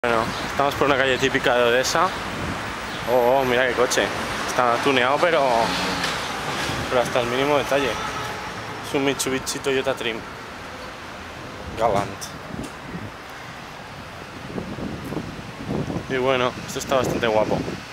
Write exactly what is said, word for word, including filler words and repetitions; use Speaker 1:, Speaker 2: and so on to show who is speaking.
Speaker 1: Bueno, estamos por una calle típica de Odessa. Oh, oh, mira qué coche. Está tuneado, pero, pero hasta el mínimo detalle. Es un Mitsubishi Toyota Trim Galant. Y bueno, esto está bastante guapo.